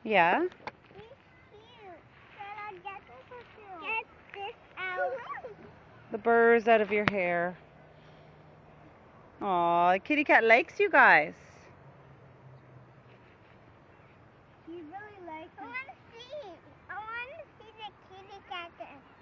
Yeah? He's cute. Can I get this out? The burrs out of your hair. Aw, kitty cat likes you guys. He really likes it. I want to see the kitty cat.